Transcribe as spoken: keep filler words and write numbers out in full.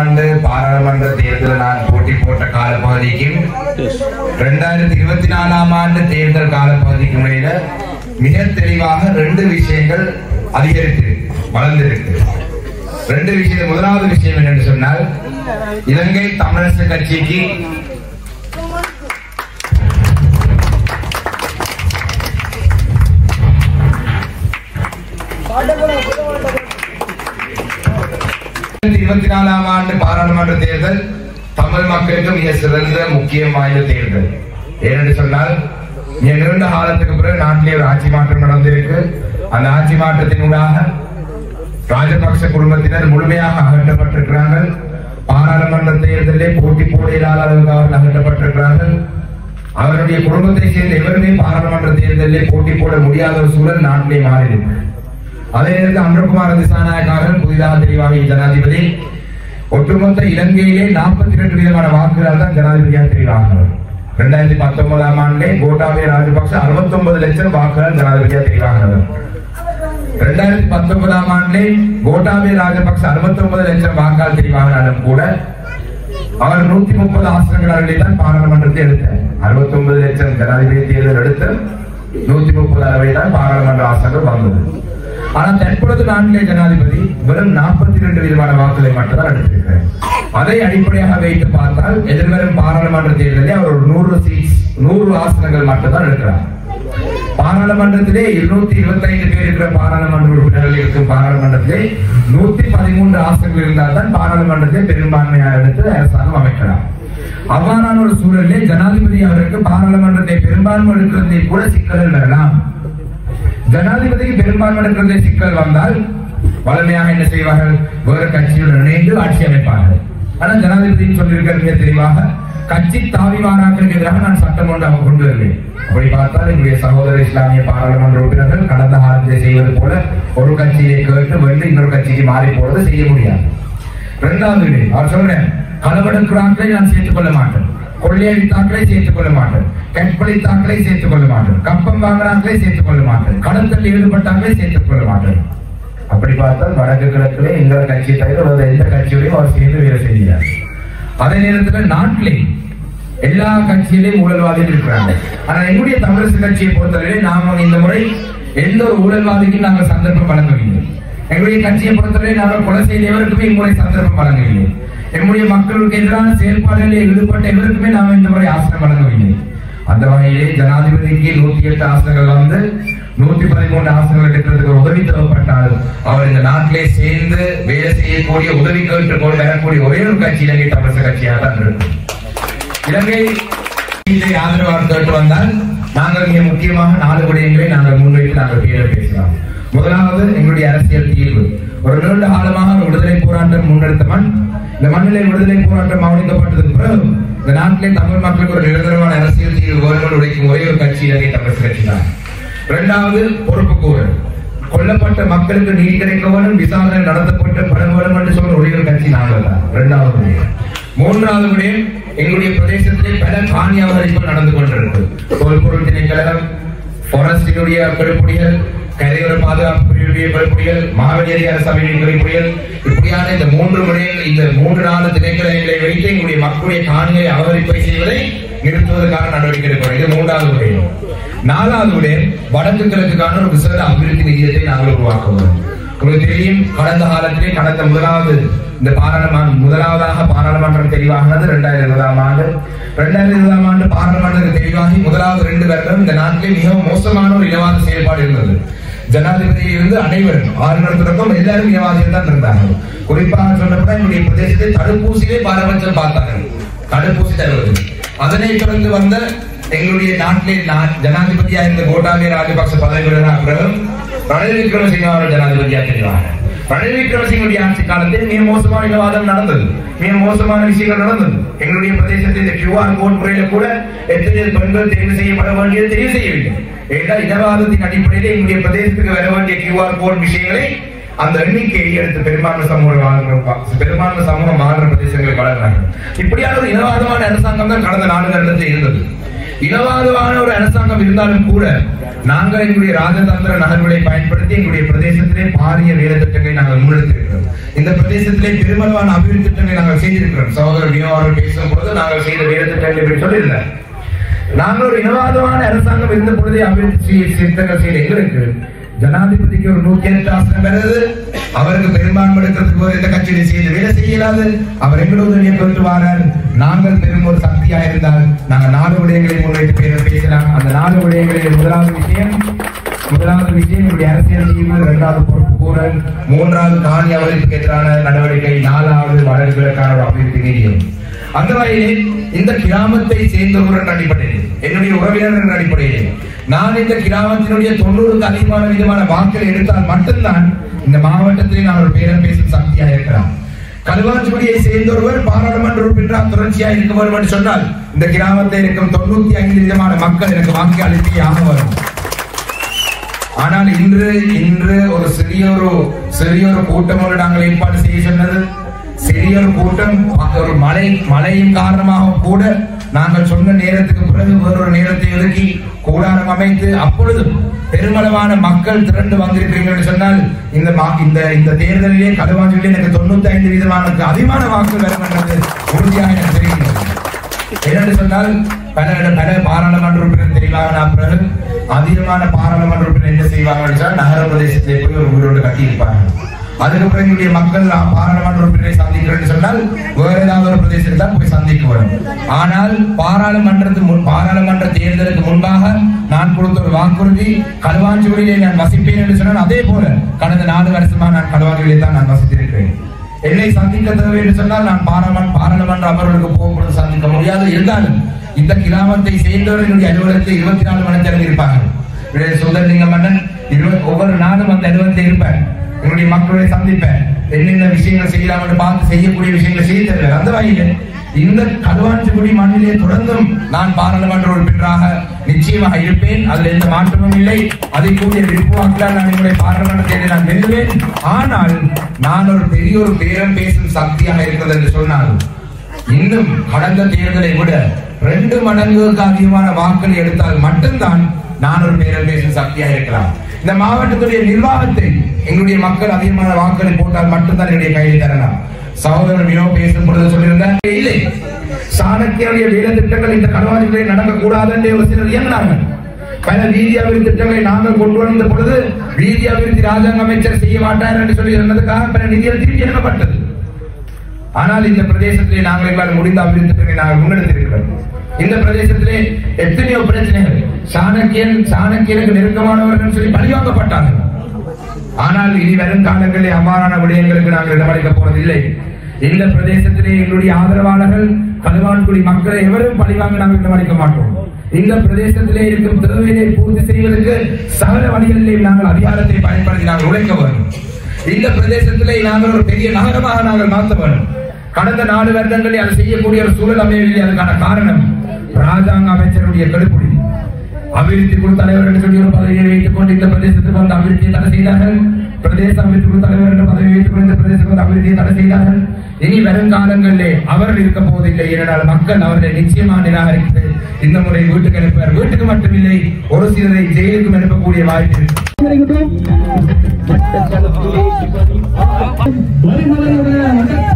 ஆண்டு பாராளுமன்ற தேர்தல் நான் போட்டி போட்ட காலப்பகுதிக்கும் இரண்டாயிரத்தி இருபத்தி நாலாம் ஆண்டு தேர்தல் காலப்பகுதிக்கும் இடையில மிக தெளிவாக ரெண்டு விஷயங்கள் அதிகரித்து வளர்ந்திருக்கு. ரெண்டு விஷயம். முதலாவது விஷயம் என்னென்று சொன்னால், இலங்கை தமிழரசு கட்சிக்கு இருபத்தி நாலாம் ஆண்டு பாராளுமன்ற தேர்தல் தமிழ் மக்களுக்கு மிக சிறந்த முக்கியம் வாய்ந்த தேர்தல். ஏனென்று சொன்னால், நீண்ட காலத்துக்கு பிறகு நாட்டிலே ஒரு ஆட்சி மாற்றம் நடந்திருக்கு. அந்த ஆட்சி மாற்றத்தினூடாக ராஜபக்ச குடும்பத்தினர் முழுமையாக அகற்றப்பட்டிருக்கிறார்கள். பாராளுமன்ற தேர்தலிலே போட்டி போட இல்லாத அளவுக்கு அவர்கள் அகற்றப்பட்டிருக்கிறார்கள். அவருடைய குடும்பத்தை சேர்ந்த எவருமே பாராளுமன்ற தேர்தலிலே போட்டி போட முடியாத ஒரு சூழல் நாட்டிலே மாறியிருக்கு. அதே நேரத்தில் அனுரகுமார திசாநாயக்காக புதிதாக தெரிவாகிய ஜனாதிபதி ஒட்டுமொத்த இலங்கையிலே நாற்பத்தி இரண்டு விதமான வாக்குகளால் தான் ஜனாதிபதியாக தெரிவாகிறார். இரண்டாயிரத்தி பத்தொன்பதாம் ஆண்டிலே கோட்டாபய ராஜபக்ச அறுபத்தி ஒன்பது லட்சம் வாக்குகள் ஜனாதிபதியாக தெரிவாகிறார். இரண்டாயிரத்தி பத்தொன்பதாம் ஆண்டிலே கோட்டாபய ராஜபக்ச அறுபத்தி ஒன்பது லட்சம் வாக்கால் தெரிவாகினாலும் கூட அவர் நூத்தி முப்பது ஆசனங்களிலே தான் பாராளுமன்றத்தை எடுத்தார். அறுபத்தி ஒன்பது லட்சம் ஜனாதிபதி தேர்தல் எடுத்து நூத்தி முப்பது அளவை தான் பாராளுமன்ற ஆசனங்கள் வந்தது. ஆனால் தற்பொழுது நாட்டிலே ஜனாதிபதி வெறும் நாற்பத்தி இரண்டு விதமான வாக்குகளை மட்டும்தான் எடுத்திருக்கிறார். அதை அடிப்படையாக வைத்து பார்த்தால் எதிர்வரும் பாராளுமன்ற தேர்தலில் அவர் ஒரு நூறு சீட்ஸ் நூறு ஆசனங்கள் மட்டும்தான் எடுக்கிறார். பாராளுமன்றத்திலே இருநூத்தி இருபத்தி ஐந்து பேர் இருக்கிற பாராளுமன்ற உறுப்பினர்கள் இருக்கும் பாராளுமன்றத்திலே நூத்தி பதிமூன்று ஆசனங்கள் இருந்தால் தான் பாராளுமன்றத்தை பெரும்பான்மையாக எடுத்து அரசாங்கம் அமைக்கலாம். அவ்வாறான ஒரு சூழலிலே ஜனாதிபதி அவருக்கு பாராளுமன்றத்தை பெரும்பான்மை எடுக்கிறதே கூட சிக்கல்கள் வரலாம். ஜனாதிபதிக்கு பெரும்பான்மை எடுக்கிறதே சிக்கல் வந்தால் வலிமையாக என்ன செய்வார்கள்? வேறு கட்சியுடன் இணைந்து ஆட்சி அமைப்பார்கள். ஆனால் ஜனாதிபதி சொல்லியிருக்கிற தெளிவாக கட்சி தாவிவாராக்களுக்கு எதிராக நான் சட்டம் ஒன்று அவங்க கொண்டு வரேன். அப்படி பார்த்தால் என்னுடைய சகோதர இஸ்லாமிய பாராளுமன்ற உறுப்பினர்கள் கடந்த காலத்தை செய்வது போல ஒரு கட்சியை கேட்டு வென்று இன்னொரு கட்சிக்கு மாறி போறது செய்ய முடியாது. இரண்டாவது அவர் சொல்றேன், களவெடுக்கிறாக்களை நான் சேர்த்துக் கொள்ள மாட்டேன், கொள்ளையடித்தாக்களை சேர்த்துக் கொள்ள மாட்டேன், கற்பழித்தாக்களை சேர்த்துக் கொள்ள மாட்டேன், கப்பம் வாங்கினாக்களை சேர்த்துக் கொள்ள மாட்டேன், கடத்தல் ஈடுபட்டாக்களை சேர்த்துக் கொள்ள மாட்டேன். அப்படி பார்த்தால் வடக்கு கிழக்கிலே எங்கள் கட்சி தவிர எந்த கட்சியோடையும் அவர் சேர்ந்து வேலை செய்கிறார். அதே நேரத்தில் நாட்டிலே எல்லா கட்சியிலையும் ஊழல்வாதிகள் இருக்கிறாங்க. ஆனால் எங்களுடைய தமிழரசு கட்சியை பொறுத்தவரை நாம இந்த முறை எந்த ஒரு ஊழல்வாதிக்கும் நாங்கள் சந்தர்ப்பம் வழங்கவில்லை. எங்களுடைய கட்சியை பொறுத்தவரை நாங்கள் கொலை செய்தவருக்குமே இம்முறை சந்தர்ப்பம் வழங்கவில்லை. எங்களுடைய மக்களுக்கு எதிரான செயல்பாடுகளில் ஈடுபட்ட எவருக்குமே நாம் இந்த முறை ஆசனம் வழங்கவில்லை. அந்த வகையிலே ஜனாதிபதிக்கு நூத்தி எட்டு ஆசனங்கள் வந்து நூத்தி பதிமூன்று ஆசனங்கள் எடுக்கிறதுக்கு உதவி தேவைப்பட்டால் அவர் இந்த நாட்டிலே சேர்ந்து வேலை செய்யக்கூடிய உதவி கேட்டு கொண்டு வரக்கூடிய ஒரே ஒரு கட்சி இலங்கை தமிழரசு கட்சியாக தான் இருக்கும். இலங்கை ஆதரவாக கேட்டு வந்தால் நாங்கள் மிக முக்கியமாக நாலு விடயங்களை நாங்கள் முன்வைத்து நாங்கள் பேர பேசலாம். முதலாவது எங்களுடைய அரசியல் தீர்வு. ஒரு நீண்ட காலமாக விடுதலை போராட்டம் முன்னெடுத்த மண். இந்த மண்ணிலே விடுதலை போராட்டம் கவனிக்கப்பட்டதுக்கு பிறகு இந்த நாட்டிலே தமிழ் மக்களுக்கு ஒரு நிரந்தரமான அரசியல் தீர்வு வேறுகள் உடைக்கும் ஒரே ஒரு கட்சி இலங்கை தமிழரசு கட்சி தான். இரண்டாவது பொறுப்பு கூறல். கொல்லப்பட்ட மக்களுக்கு நீதி கிடைக்க வேண்டும், விசாரணை நடத்தப்பட்ட பல வேண்டும் என்று சொல்ற ஒரே ஒரு கட்சி நாங்கள் தான். இரண்டாவது விடயம். மூன்றாவது விடயம், எங்களுடைய பிரதேசத்திலே பல காணி அபகரிப்பு நடந்து கொண்டிருக்கு. தொல்பொருள் திணைக்களம், பாரஸ்டினுடைய பெருப்புடிகள், கரையோர பாதுகாப்பு பிரிவுடைய பெருப்புடிகள், மாவட்ட அரசவையின் பெருப்புடிகள், இப்படியான இந்த மூன்று விடயங்கள், இந்த மூன்று நாலு திணைக்களங்களை வைத்து எங்களுடைய மக்களுடைய காணியை அபகரிப்பை செய்வதை நிறுத்துவதற்கான நடவடிக்கை எடுக்கணும். இது மூன்றாவது விடயம். நாலாவது விடயம், வடக்கு கிழக்குக்கான ஒரு விசேட அபிவிருத்தி நிதியத்தை நாங்கள் உருவாக்குவோம். உங்களுக்கு தெரியும், கடந்த காலத்திலே கடந்த முதலாவது இந்த பாராளுமன்ற முதலாவதாக பாராளுமன்றம் தெரிவாகினது இரண்டாயிரத்தி இருபதாம் ஆண்டு. இரண்டாயிரத்தி இருபதாம் ஆண்டு பாராளுமன்றத்தில் தெரிவாகி முதலாவது ரெண்டு வருடம் இந்த நாட்டிலே மிகவும் மோசமான ஒரு இனவாத செயல்பாடு இருந்தது. ஜனாதிபதியில் இருந்து அனைவரும் ஆளுநர் எல்லாரும் இனவாதிகள் தான் இருந்தார்கள். குறிப்பாக சொல்லப்பட என்னுடைய பிரதேசத்தை தடுப்பூசியிலே பாரபட்சம் பார்த்தார்கள், தடுப்பூசி தருவது. அதனை தொடர்ந்து வந்த எங்களுடைய நாட்டிலே ஜனாதிபதியாக இருந்த கோட்டாபய ராஜபக்ச பதவி பிறகு ரணில் விக்ரமசிங்க அவர்கள் ஜனாதிபதியாக தெரிவாங்க. ரணில் விக்ரமசிங்களுடைய ஆட்சி காலத்தில் மிக மோசமான விவாதம் நடந்தது, மிக மோசமான விஷயங்கள் நடந்தது. எங்களுடைய பிரதேசத்தில் இந்த கியூஆர் கோட் முறையில கூட எத்தனை பெண்கள் தேர்வு செய்யப்பட வேண்டியது தெரிவு செய்யவில்லை. ஏனென்றால் இனவாதத்தின் அடிப்படையில் எங்களுடைய பிரதேசத்துக்கு வர வேண்டிய கியூஆர் கோட் விஷயங்களை அந்த எண்ணிக்கையை எடுத்து பெரும்பான்மை சமூகம் பெரும்பான்மை சமூகம் வாழ்ற பிரதேசங்களை வளர்றாங்க. இப்படியான ஒரு இனவாதமான அரசாங்கம் தான் கடந்த நான்கு வருடத்தில் இருந்தது. இனவாதமான ஒரு அரசாங்கம் இருந்தாலும் கூட நாங்கள் எங்களுடைய ராஜதந்திர நகர்வுகளை பயன்படுத்தி எங்களுடைய பிரதேசத்திலே பாரிய வேலை திட்டங்களை நாங்கள் முன்னெடுத்திருக்கிறோம். இந்த பிரதேசத்திலே பெருமளவான அபிவிருத்தி திட்டங்களை நாங்கள் செய்திருக்கிறோம். சகோதரர் வினோவர் பேசும் பொழுது நாங்கள் செய்த வேலை திட்டங்களை பற்றி சொல்லியிருந்தார். நாங்கள் ஒரு இனவாதமான அரசாங்கம் இருந்த பொழுதே அபிவிருத்தி திட்டங்கள் செய்த எங்களுக்கு ஜனாதிபதிக்கு ஒரு நூத்தி எட்டு ஆசனம் வருது. அவருக்கு பெரும்பான்மை எடுக்கிறதுக்கு ஒரு இந்த கட்சியை செய்து வேலை செய்யலாது. அவர் எங்களோட உதவியை பெற்று வாரார். நாங்கள் பெரும் ஒரு சக்தியா இருந்தால் நாங்கள் நாலு விடயங்களை முன்வைத்து பேர பேசலாம். அந்த நாலு விடயங்களில் முதலாவது விஷயம் முதலாவது விஷயம் என்னுடைய அரசியல் தீர்வு, இரண்டாவது பொறுப்பு கூறல், மூன்றாவது காணி அவர்களுக்கு எதிரான நடவடிக்கை, நாலாவது வளர்களுக்கான ஒரு அபிவிருத்தி நிதியம். அந்த வகையில் இந்த கிராமத்தை சேர்ந்தவர்கள் அடிப்படையில் என்னுடைய உறவினர்கள் அடிப்படையில் நான் இந்த கிராமத்தினுடைய தொண்ணூறுக்கு அதிகமான விதமான வாக்களை எடுத்தால் மட்டும்தான் இந்த மாவட்டத்தில் நான் ஒரு பேரம் பேசும் சக்தியாக இருக்கிறான். களுவாஞ்சிக்குடியை சேர்ந்தொருவர் பாராளுமன்ற உறுப்பினராக தொடர்ச்சியாக இருக்க வேண்டும் என்று சொன்னால் இந்த கிராமத்தில் இருக்கும் தொண்ணூத்தி ஐந்து விதமான மக்கள் எனக்கு வாக்கு அளிப்பியாக வரும். ஆனால் இன்று இன்று ஒரு சிறிய ஒரு சிறிய ஒரு கூட்டமோடு நாங்கள் ஏற்பாடு செய்ய சொன்னது. சிறிய ஒரு கூட்டம் ஒரு மழை மழையின் காரணமாக கூட நாங்கள் சொன்ன நேரத்துக்கு பிறகு வேறொரு நேரத்தை ஒதுக்கி கூடாரம் அமைத்து அப்பொழுதும் பெருமளவான மக்கள் திரண்டு வந்திருக்கிறீர்கள் என்று சொன்னால் இந்த இந்த இந்த தேர்தலிலே களுவாஞ்சியிலே எனக்கு தொண்ணூத்தி ஐந்து வீதமான அதிகமான வாக்குகள் வரும் என்பது உறுதியாக எனக்கு தெரிகிறது. என்னென்று சொன்னால் பல பல பாராளுமன்ற உறுப்பினர் தெரிவாங்க. பிறகு அதிகமான பாராளுமன்ற உறுப்பினர் என்ன செய்வாங்க, நகர பிரதேசத்தை போய் ஒரு வீரோடு கட்டியிருப்பார்கள். அதுக்கப்புறம் எங்களுடைய மக்கள் பாராளுமன்ற உறுப்பினரை சந்திக்கிறேன் சொன்னால் வேற ஏதாவது ஒரு பிரதேசத்தில் தான் போய் சந்திக்க வரும். ஆனால் பாராளுமன்றத்து பாராளுமன்ற தேர்தலுக்கு முன்பாக நான் கொடுத்த ஒரு வாக்குறுதி, களுவாஞ்சிக்குடியிலே நான் வசிப்பேன் என்று சொன்னால் அதே போல கடந்த நாலு வருஷமா நான் களுவாஞ்சிக்குடியிலே தான் நான் வசித்திருக்கிறேன். என்னை சந்திக்க தேவை என்று சொன்னால் நான் பாராளுமன்ற பாராளுமன்ற அமர்வுகளுக்கு போகும்போது சந்திக்க முடியாது. இருந்தாலும் இந்த கிராமத்தை சேர்ந்தவர்களுடைய அலுவலகத்தை இருபத்தி நாலு மணி நேரம் இருப்பாங்க. சுந்தரலிங்க மன்னன் ஒவ்வொரு நாளும் அந்த அலுவலகத்தை இருப்பார். என்னுடைய மக்களை சந்திப்பேன், என்னென்ன விஷயங்கள் செய்யலாம் என்று பார்த்து செய்யக்கூடிய விஷயங்களை செய்து தருவேன். அந்த வகையில் இந்த களுவாஞ்சிக்குடி மண்ணிலே தொடர்ந்தும் நான் பாராளுமன்ற உறுப்பினராக நிச்சயமாக இருப்பேன். அதில் எந்த மாற்றமும் இல்லை. அதை கூடிய விருப்பமாக்கலால் நான் என்னுடைய பாராளுமன்ற தேர்தலை நான் வெல்லுவேன். ஆனால் நான் ஒரு பெரிய ஒரு பேரம் பேசும் சக்தியாக இருக்கிறது என்று சொன்னால் இன்னும் கடந்த தேர்தலை விட ரெண்டு மடங்குக்கு அதிகமான வாக்களை எடுத்தால் மட்டும்தான் நான் ஒரு பேரம் பேசும் சக்தியாக இருக்கலாம். இந்த மாவட்டத்துடைய நிர்வாகத்தை எங்களுடைய மக்கள் அதிகமான வாக்களை போட்டால் மட்டும்தான் என்னுடைய கையில் தரலாம். சகோதரர் வினோ பேசும் பொழுது சொல்லியிருந்தார், இல்லை சாணக்கியனுடைய வேலை திட்டங்கள் இந்த களுவாஞ்சிக்குடியிலே நடக்கக்கூடாது என்று ஒரு சிலர் இயங்கினார்கள். பல வீதி அபிவிருத்தி திட்டங்களை நாங்கள் கொண்டு வந்த பொழுது வீதி அபிவிருத்தி ராஜாங்க அமைச்சர் செய்ய மாட்டார் என்று சொல்லி இருந்ததுக்காக பல நிதிகள் திருப்பி இயக்கப்பட்டது. ஆனால் இந்த பிரதேசத்திலே நாங்கள் எங்களால் முடிந்த அபிவிருத்தி திட்டங்களை நாங்கள் முன்னெடுத்திருக்கிறோம். இந்த பிரதேசத்திலே எத்தனையோ பிரச்சனைகள், சாணக்கியன் சாணக்கியனுக்கு நெருக்கமானவர்கள் சொல்லி பழிவாங்கப்பட்டார்கள். ஆனால் இனி வரும் காலங்களில் அவ்வாறான விடயங்களுக்கு நாங்கள் இடமளிக்க போவதில்லை. இந்த பிரதேசத்திலே எங்களுடைய ஆதரவாளர்கள் களுவாஞ்சிக்குடி மக்களை எவரும் பழிவாங்க நாங்கள் இடமளிக்க மாட்டோம். இந்த பிரதேசத்திலே இருக்கும் தேவையை பூர்த்தி செய்வதற்கு சகல வழிகளிலே நாங்கள் அதிகாரத்தை பயன்படுத்தி நாங்கள் உழைக்க வேண்டும். இந்த பிரதேசத்திலே நாங்கள் ஒரு பெரிய நகரமாக நாங்கள் மாற்ற வேண்டும். கடந்த நாலு வருடங்களில் அதை செய்யக்கூடிய ஒரு சூழல் அமையவில்லை. அதுக்கான காரணம் ராஜாங்க அமைச்சருடைய கடுப்புடி. அபிவிருத்தி குழு தலைவர் என்று சொல்லி ஒரு பதவியை வைத்துக் கொண்டு இந்த பிரதேசத்துக்கு வந்து அபிவிருத்தியை தடை செய்தார்கள். பிரதேச அபிவிருத்தி குழு தலைவர் என்ற பதவியை வைத்துக் கொண்டு இந்த பிரதேசத்துக்கு வந்து அபிவிருத்தியை தடை செய்தார்கள். இனி வருங்காலங்களிலே அவர்கள் இருக்க போவதில்லை. ஏனென்றால் மக்கள் அவர்களை நிச்சயமாக நிராகரித்து இந்த முறை வீட்டுக்கு அனுப்புவார். வீட்டுக்கு மட்டுமில்லை, ஒரு சிலரை ஜெயிலுக்கும் அனுப்பக்கூடிய வாய்ப்பு. வரிமலையுடைய